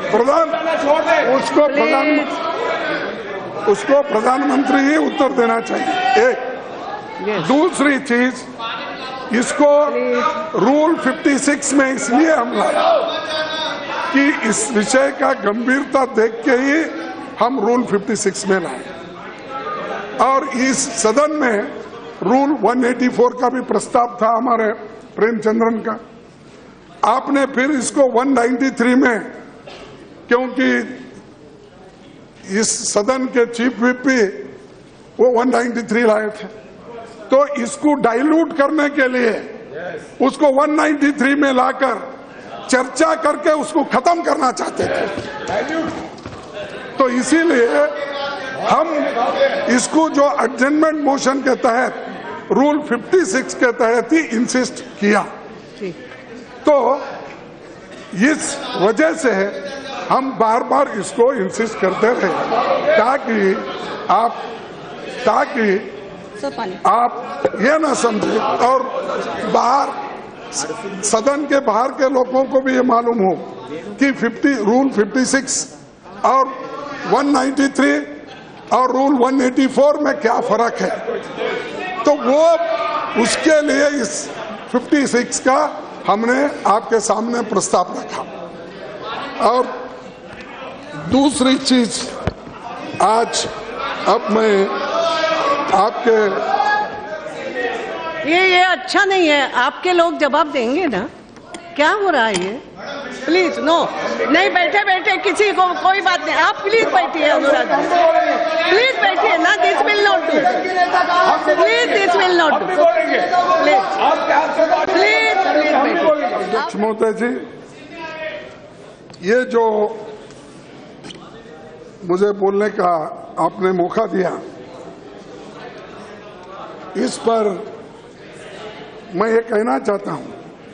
उसको प्रधानमंत्री ही उत्तर देना चाहिए। एक दूसरी चीज, इसको रूल 56 में इसलिए हम लाए कि इस विषय का गंभीरता देख के ही हम रूल 56 में लाए, और इस सदन में रूल 184 का भी प्रस्ताव था हमारे प्रेमचंद्रन का। आपने फिर इसको 193 में, क्योंकि इस सदन के चीफ व्हिप वो 193 लाए थे, तो इसको डाइल्यूट करने के लिए उसको 193 में लाकर चर्चा करके उसको खत्म करना चाहते थे। तो इसीलिए हम इसको जो एडजमेंट मोशन के तहत रूल 56 के तहत ही इंसिस्ट किया। तो इस वजह से हम बार बार इसको इंसिस्ट करते रहे ताकि आप ये ना समझे और बाहर सदन के बाहर के लोगों को भी ये मालूम हो कि रूल 56 और 193 और रूल 184 में क्या फर्क है। तो वो उसके लिए इस 56 का हमने आपके सामने प्रस्ताव रखा। और दूसरी चीज, आज अब मैं आपके ये अच्छा नहीं है। आपके लोग जवाब देंगे ना। क्या हो रहा है ये? प्लीज नो, नहीं बैठे बैठे किसी को कोई बात नहीं। आप प्लीज बैठिए अनुराग, प्लीज बैठिए ना। This will not do, please this will not do, please. अध्यक्ष महोदय जी, ये जो मुझे बोलने का आपने मौका दिया, इस पर मैं ये कहना चाहता हूं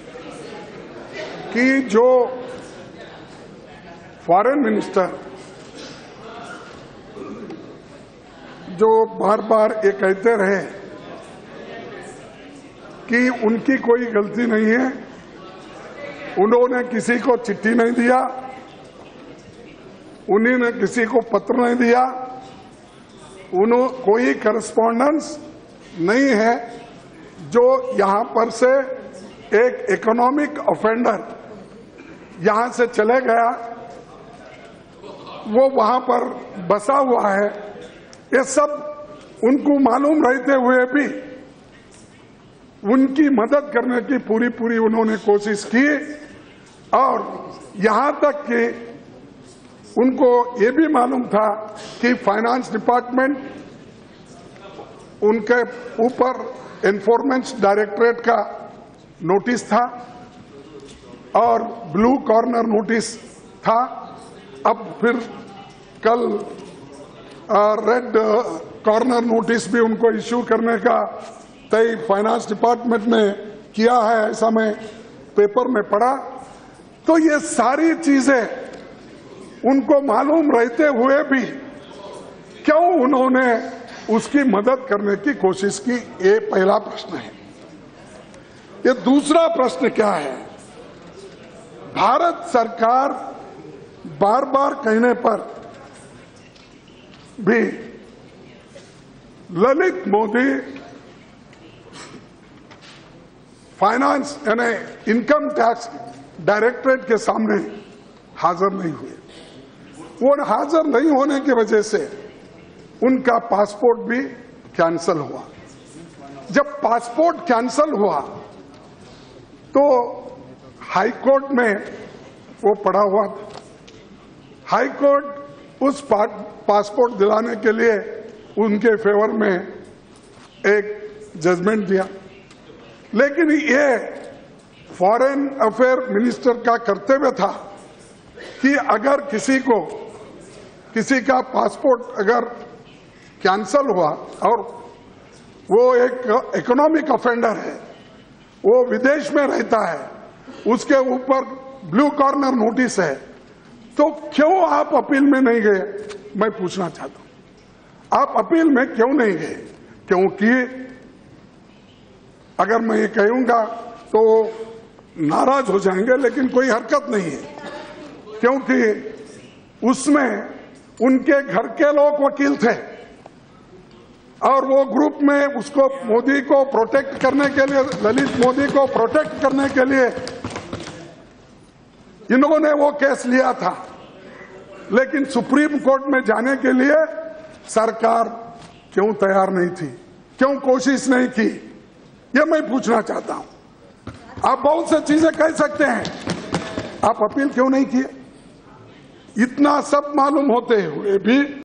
कि जो फॉरेन मिनिस्टर जो बार बार ये कहते रहे कि उनकी कोई गलती नहीं है, उन्होंने किसी को चिट्ठी नहीं दिया, उन्होंने किसी को पत्र नहीं दिया, कोई करस्पॉन्डेंस नहीं है, जो यहां पर से एक इकोनॉमिक ऑफेंडर यहां से चले गया, वो वहां पर बसा हुआ है, ये सब उनको मालूम रहते हुए भी उनकी मदद करने की पूरी उन्होंने कोशिश की। और यहां तक कि उनको ये भी मालूम था कि फाइनेंस डिपार्टमेंट उनके ऊपर एनफोर्समेंट डायरेक्टरेट का नोटिस था और ब्लू कॉर्नर नोटिस था। अब फिर कल रेड कॉर्नर नोटिस भी उनको इश्यू करने का तय फाइनेंस डिपार्टमेंट ने किया है, ऐसा मैं पेपर में पढ़ा। तो ये सारी चीजें उनको मालूम रहते हुए भी क्यों उन्होंने उसकी मदद करने की कोशिश की, ये पहला प्रश्न है। ये दूसरा प्रश्न क्या है, भारत सरकार बार बार कहने पर भी ललित मोदी फाइनेंस यानी इनकम टैक्स डायरेक्टरेट के सामने हाजिर नहीं हुए। वो हाजिर नहीं होने की वजह से उनका पासपोर्ट भी कैंसल हुआ। जब पासपोर्ट कैंसल हुआ तो हाई कोर्ट में वो पड़ा हुआ था। हाई कोर्ट उस पासपोर्ट दिलाने के लिए उनके फेवर में एक जजमेंट दिया, लेकिन ये फॉरेन अफेयर मिनिस्टर का कर्तव्य था कि अगर किसी का पासपोर्ट अगर कैंसल हुआ और वो एक इकोनॉमिक ऑफेंडर है, वो विदेश में रहता है, उसके ऊपर ब्लू कॉर्नर नोटिस है, तो क्यों आप अपील में नहीं गए, मैं पूछना चाहता हूं। आप अपील में क्यों नहीं गए? क्योंकि अगर मैं ये कहूंगा तो नाराज हो जाएंगे, लेकिन कोई हरकत नहीं है, क्योंकि उसमें उनके घर के लोग वकील थे और वो ग्रुप में उसको मोदी को प्रोटेक्ट करने के लिए, ललित मोदी को प्रोटेक्ट करने के लिए इन्होंने वो केस लिया था। लेकिन सुप्रीम कोर्ट में जाने के लिए सरकार क्यों तैयार नहीं थी, क्यों कोशिश नहीं की, ये मैं पूछना चाहता हूं। आप बहुत सी चीजें कह सकते हैं, आप अपील क्यों नहीं किए? इतना सब मालूम होते हुए भी